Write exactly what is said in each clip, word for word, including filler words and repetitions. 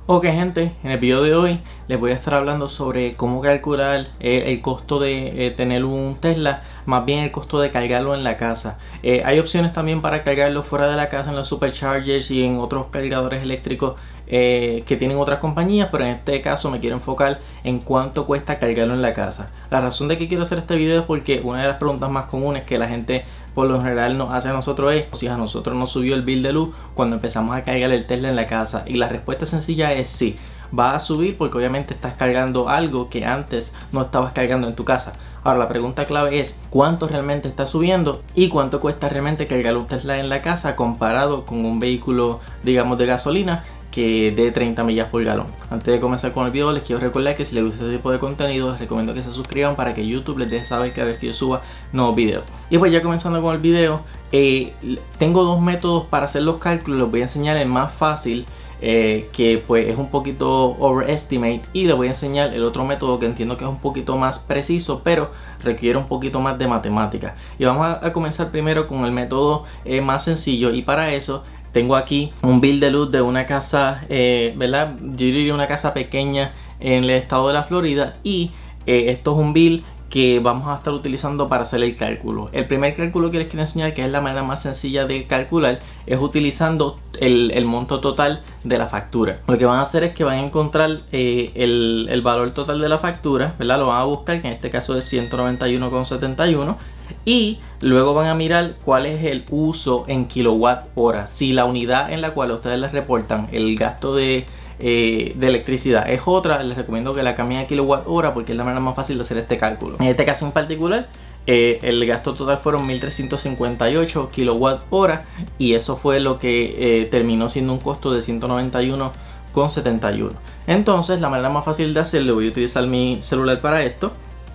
Ok gente, en el video de hoy les voy a estar hablando sobre cómo calcular eh, el costo de eh, tener un Tesla, más bien el costo de cargarlo en la casa. Eh, hay opciones también para cargarlo fuera de la casa en los superchargers y en otros cargadores eléctricos eh, que tienen otras compañías, pero en este caso me quiero enfocar en cuánto cuesta cargarlo en la casa. La razón de que quiero hacer este video es porque una de las preguntas más comunes que la gente por lo general nos hace a nosotros es si a nosotros nos subió el bill de luz cuando empezamos a cargar el Tesla en la casa, y la respuesta sencilla es sí, va a subir porque obviamente estás cargando algo que antes no estabas cargando en tu casa. Ahora la pregunta clave es cuánto realmente está subiendo y cuánto cuesta realmente cargar un Tesla en la casa comparado con un vehículo, digamos, de gasolina que de treinta millas por galón. Antes de comenzar con el video les quiero recordar que si les gusta este tipo de contenido les recomiendo que se suscriban para que YouTube les deje saber cada vez que yo suba nuevos videos. Y pues ya comenzando con el video, eh, tengo dos métodos para hacer los cálculos. Les voy a enseñar el más fácil, eh, que pues es un poquito overestimate, y les voy a enseñar el otro método que entiendo que es un poquito más preciso pero requiere un poquito más de matemática. Y vamos a, a comenzar primero con el método eh, más sencillo, y para eso tengo aquí un bill de luz de una casa, eh, ¿verdad? Yo diría una casa pequeña en el estado de la Florida, y eh, esto es un bill que vamos a estar utilizando para hacer el cálculo. El primer cálculo que les quiero enseñar, que es la manera más sencilla de calcular, es utilizando el, el monto total de la factura. Lo que van a hacer es que van a encontrar eh, el, el valor total de la factura, ¿verdad? Lo van a buscar, que en este caso es ciento noventa y uno con setenta y uno. Y luego van a mirar cuál es el uso en kilowatt hora. Si la unidad en la cual ustedes les reportan el gasto de, eh, de electricidad es otra, les recomiendo que la cambien a kilowatt hora porque es la manera más fácil de hacer este cálculo. En este caso en particular, eh, el gasto total fueron mil trescientos cincuenta y ocho kilowatt hora, y eso fue lo que eh, terminó siendo un costo de ciento noventa y uno con setenta y uno. Entonces la manera más fácil de hacerlo, voy a utilizar mi celular para esto,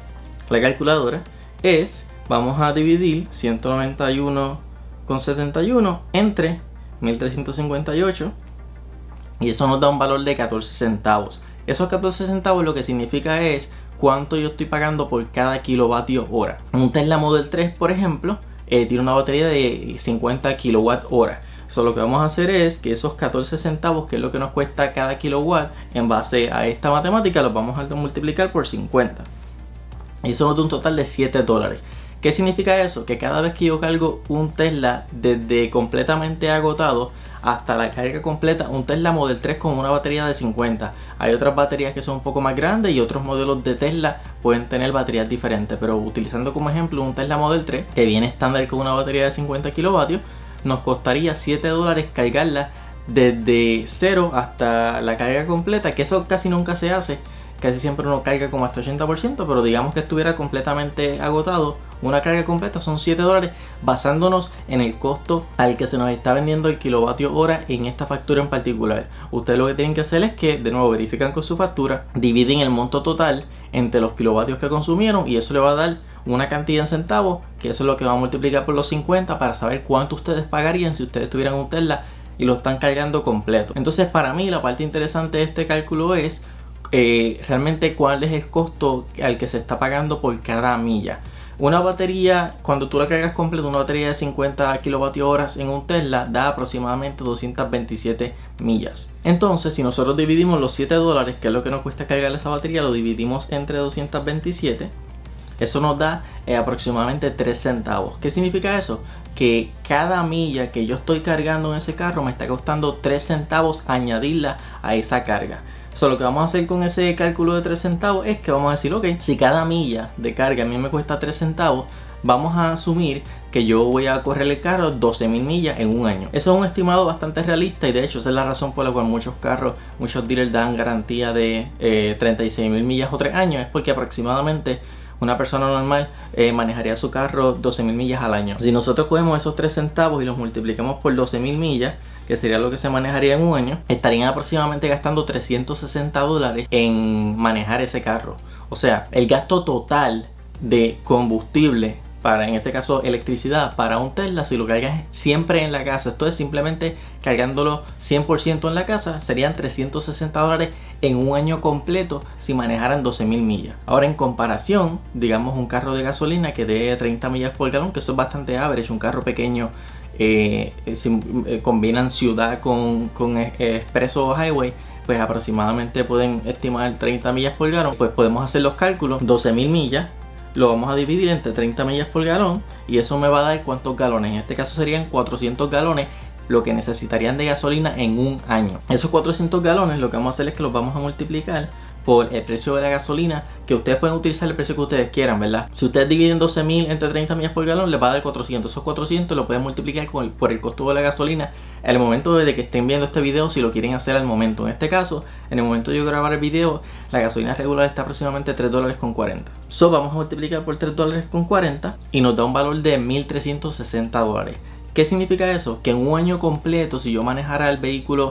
la calculadora, es... vamos a dividir ciento noventa y uno con setenta y uno entre mil trescientos cincuenta y ocho, y eso nos da un valor de catorce centavos. Esos catorce centavos lo que significa es cuánto yo estoy pagando por cada kilovatio hora. Un Tesla Model tres, por ejemplo, eh, tiene una batería de cincuenta kilowatt hora. So, lo que vamos a hacer es que esos catorce centavos, que es lo que nos cuesta cada kilowatt, en base a esta matemática, los vamos a multiplicar por cincuenta. Y eso nos da un total de siete dólares. ¿Qué significa eso? Que cada vez que yo cargo un Tesla desde completamente agotado hasta la carga completa, un Tesla Model tres con una batería de cincuenta. Hay otras baterías que son un poco más grandes y otros modelos de Tesla pueden tener baterías diferentes, pero utilizando como ejemplo un Tesla Model tres que viene estándar con una batería de cincuenta kilovatios, nos costaría siete dólares cargarla desde cero hasta la carga completa, que eso casi nunca se hace. Casi siempre uno carga como hasta ochenta por ciento, pero digamos que estuviera completamente agotado, una carga completa son siete dólares, basándonos en el costo al que se nos está vendiendo el kilovatio hora en esta factura en particular. Ustedes lo que tienen que hacer es que, de nuevo, verifican con su factura, dividen el monto total entre los kilovatios que consumieron, y eso le va a dar una cantidad en centavos, que eso es lo que va a multiplicar por los cincuenta para saber cuánto ustedes pagarían si ustedes tuvieran un Tesla y lo están cargando completo. Entonces, para mí, la parte interesante de este cálculo es Eh, realmente cuál es el costo al que se está pagando por cada milla. Una batería, cuando tú la cargas completa, una batería de cincuenta kilovatios hora en un Tesla da aproximadamente doscientas veintisiete millas. Entonces, si nosotros dividimos los siete dólares, que es lo que nos cuesta cargar esa batería, lo dividimos entre doscientas veintisiete, eso nos da eh, aproximadamente tres centavos. ¿Qué significa eso? Que cada milla que yo estoy cargando en ese carro me está costando tres centavos añadirla a esa carga. So, lo que vamos a hacer con ese cálculo de tres centavos es que vamos a decir, ok, si cada milla de carga a mí me cuesta tres centavos, vamos a asumir que yo voy a correr el carro doce mil millas en un año. Eso es un estimado bastante realista, y de hecho esa es la razón por la cual muchos carros, muchos dealers dan garantía de eh, treinta y seis mil millas o tres años, es porque aproximadamente una persona normal eh, manejaría su carro doce mil millas al año. Si nosotros cogemos esos tres centavos y los multiplicamos por doce mil millas, que sería lo que se manejaría en un año, estarían aproximadamente gastando trescientos sesenta dólares en manejar ese carro. O sea, el gasto total de combustible para, en este caso, electricidad para un Tesla, si lo cargas siempre en la casa, esto es simplemente cargándolo cien por ciento en la casa, serían trescientos sesenta dólares en un año completo si manejaran doce mil millas. Ahora, en comparación, digamos un carro de gasolina que dé treinta millas por galón, que eso es bastante average, un carro pequeño eh, si, eh, combinan ciudad con, con eh, expreso o highway, pues aproximadamente pueden estimar treinta millas por galón. Pues podemos hacer los cálculos, doce mil millas, lo vamos a dividir entre treinta millas por galón y eso me va a dar cuántos galones. En este caso serían cuatrocientos galones, lo que necesitarían de gasolina en un año. Esos cuatrocientos galones lo que vamos a hacer es que los vamos a multiplicar por el precio de la gasolina, que ustedes pueden utilizar el precio que ustedes quieran, ¿verdad? Si ustedes dividen doce mil entre treinta millas por galón, les va a dar cuatrocientos. Esos cuatrocientos lo pueden multiplicar con el, por el costo de la gasolina en el momento de que estén viendo este video, si lo quieren hacer al momento. En este caso, en el momento de yo grabar el video, la gasolina regular está aproximadamente tres dólares con cuarenta. So, vamos a multiplicar por tres dólares con cuarenta y nos da un valor de mil trescientos sesenta dólares. ¿Qué significa eso? Que en un año completo, si yo manejara el vehículo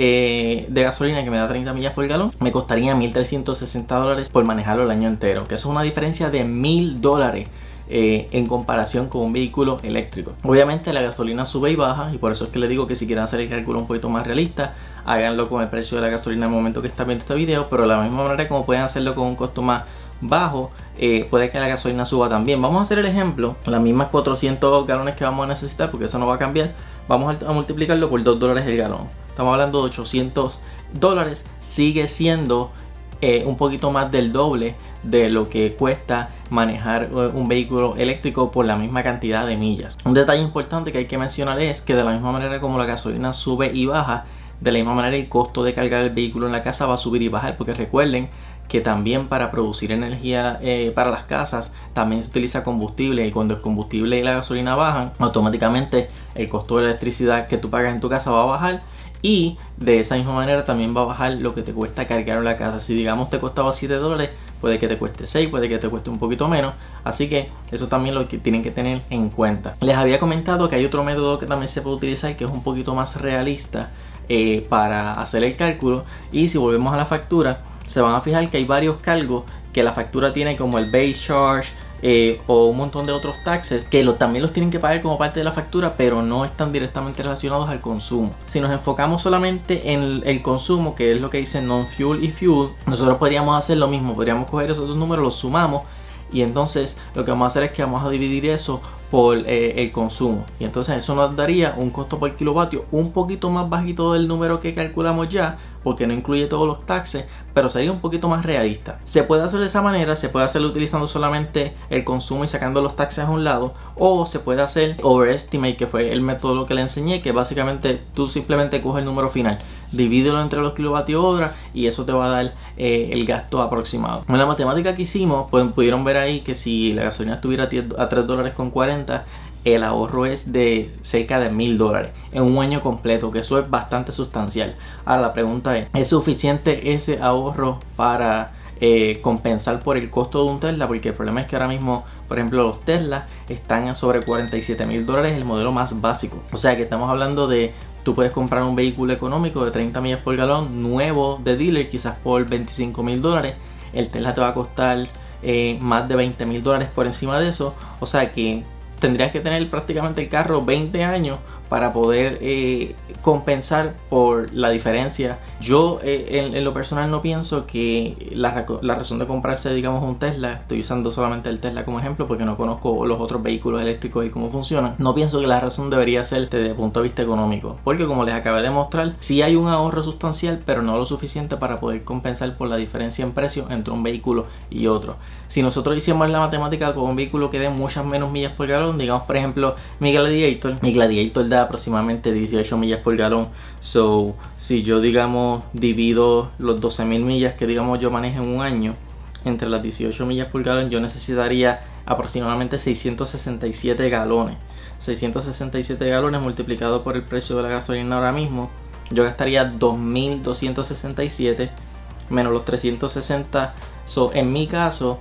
eh, de gasolina que me da treinta millas por galón, me costaría mil trescientos sesenta dólares por manejarlo el año entero, que eso es una diferencia de mil dólares eh, en comparación con un vehículo eléctrico. Obviamente la gasolina sube y baja, y por eso es que les digo que si quieren hacer el cálculo un poquito más realista, háganlo con el precio de la gasolina en el momento que están viendo este video, pero de la misma manera como pueden hacerlo con un costo más bajo, eh, puede que la gasolina suba también. Vamos a hacer el ejemplo, las mismas cuatrocientos galones que vamos a necesitar, porque eso no va a cambiar, vamos a multiplicarlo por dos dólares el galón. Estamos hablando de ochocientos dólares, sigue siendo eh, un poquito más del doble de lo que cuesta manejar un vehículo eléctrico por la misma cantidad de millas. Un detalle importante que hay que mencionar es que de la misma manera como la gasolina sube y baja, de la misma manera el costo de cargar el vehículo en la casa va a subir y bajar, porque recuerden que también para producir energía eh, para las casas también se utiliza combustible, y cuando el combustible y la gasolina bajan, automáticamente el costo de la electricidad que tú pagas en tu casa va a bajar, y de esa misma manera también va a bajar lo que te cuesta cargar en la casa. Si digamos te costaba siete dólares, puede que te cueste seis, puede que te cueste un poquito menos, así que eso también lo que tienen que tener en cuenta. Les había comentado que hay otro método que también se puede utilizar, que es un poquito más realista eh, para hacer el cálculo, y si volvemos a la factura, se van a fijar que hay varios cargos que la factura tiene, como el base charge eh, o un montón de otros taxes que lo, también los tienen que pagar como parte de la factura, pero no están directamente relacionados al consumo. Si nos enfocamos solamente en el, el consumo, que es lo que dice non-fuel y fuel, nosotros podríamos hacer lo mismo, podríamos coger esos dos números, los sumamos, y entonces lo que vamos a hacer es que vamos a dividir eso por eh, el consumo, y entonces eso nos daría un costo por kilovatio un poquito más bajito del número que calculamos ya, porque no incluye todos los taxes, pero sería un poquito más realista. Se puede hacer de esa manera, se puede hacer utilizando solamente el consumo y sacando los taxes a un lado, o se puede hacer overestimate, que fue el método que le enseñé, que básicamente tú simplemente coges el número final, divídelo entre los kilovatios hora y eso te va a dar eh, el gasto aproximado. En la matemática que hicimos, pues pudieron ver ahí que si la gasolina estuviera a tres dólares con cuarenta, el ahorro es de cerca de mil dólares en un año completo, que eso es bastante sustancial. Ahora la pregunta es, ¿es suficiente ese ahorro para eh, compensar por el costo de un Tesla? Porque el problema es que ahora mismo, por ejemplo, los Tesla están a sobre cuarenta y siete mil dólares el modelo más básico. O sea que estamos hablando de, tú puedes comprar un vehículo económico de treinta millas por galón, nuevo de dealer, quizás por veinticinco mil dólares. El Tesla te va a costar eh, más de veinte mil dólares por encima de eso. O sea que tendrías que tener prácticamente el carro veinte años para poder eh, compensar por la diferencia. Yo eh, en, en lo personal no pienso que la, la razón de comprarse, digamos, un Tesla, estoy usando solamente el Tesla como ejemplo porque no conozco los otros vehículos eléctricos y cómo funcionan, no pienso que la razón debería ser desde el punto de vista económico, porque como les acabé de mostrar, sí hay un ahorro sustancial, pero no lo suficiente para poder compensar por la diferencia en precio entre un vehículo y otro. Si nosotros hiciéramos la matemática con un vehículo que dé muchas menos millas por galón, digamos por ejemplo mi Gladiator, mi Gladiator da aproximadamente dieciocho millas por galón. So, si yo digamos divido los doce mil millas que digamos yo manejo en un año entre las dieciocho millas por galón, yo necesitaría aproximadamente seiscientos sesenta y siete galones. seiscientos sesenta y siete galones multiplicado por el precio de la gasolina ahora mismo, yo gastaría dos mil doscientos sesenta y siete menos los trescientos sesenta. So, en mi caso,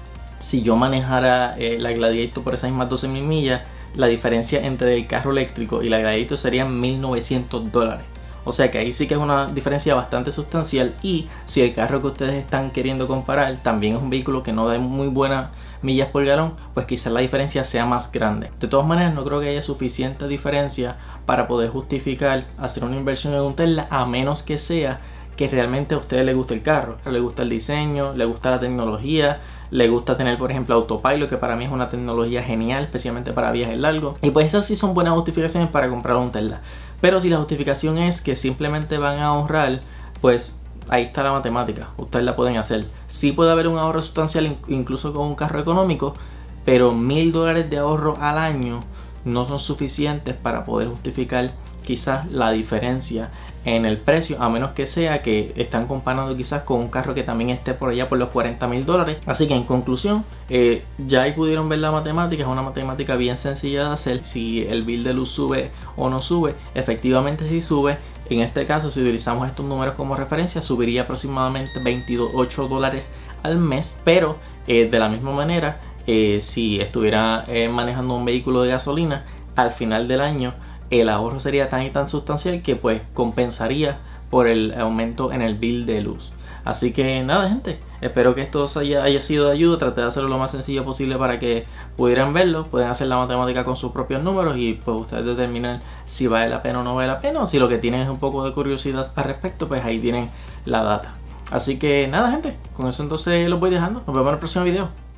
si yo manejara eh, la Gladiator por esas mismas doce mil millas, la diferencia entre el carro eléctrico y la Gladiator serían mil novecientos dólares. O sea que ahí sí que es una diferencia bastante sustancial, y si el carro que ustedes están queriendo comparar también es un vehículo que no da muy buenas millas por galón, pues quizás la diferencia sea más grande. De todas maneras, no creo que haya suficiente diferencia para poder justificar hacer una inversión en un Tesla, a menos que sea que realmente a ustedes les guste el carro, le gusta el diseño, le gusta la tecnología, le gusta tener por ejemplo Autopilot, que para mí es una tecnología genial, especialmente para viajes largos, y pues esas sí son buenas justificaciones para comprar un Tesla. Pero si la justificación es que simplemente van a ahorrar, pues ahí está la matemática, ustedes la pueden hacer. Sí puede haber un ahorro sustancial incluso con un carro económico, pero mil dólares de ahorro al año no son suficientes para poder justificar quizás la diferencia en el precio, a menos que sea que están comparando quizás con un carro que también esté por allá por los cuarenta mil dólares. Así que en conclusión, eh, ya ahí pudieron ver la matemática. Es una matemática bien sencilla de hacer. Si el bill de luz sube o no sube, efectivamente sí sube. En este caso, si utilizamos estos números como referencia, subiría aproximadamente veintiocho dólares al mes. Pero eh, de la misma manera, eh, si estuviera eh, manejando un vehículo de gasolina, al final del año el ahorro sería tan y tan sustancial que pues compensaría por el aumento en el bill de luz. Así que nada, gente, espero que esto haya, haya sido de ayuda. Traté de hacerlo lo más sencillo posible para que pudieran verlo. Pueden hacer la matemática con sus propios números y pues ustedes determinan si vale la pena o no vale la pena, o si lo que tienen es un poco de curiosidad al respecto, pues ahí tienen la data. Así que nada, gente, con eso entonces los voy dejando. Nos vemos en el próximo video.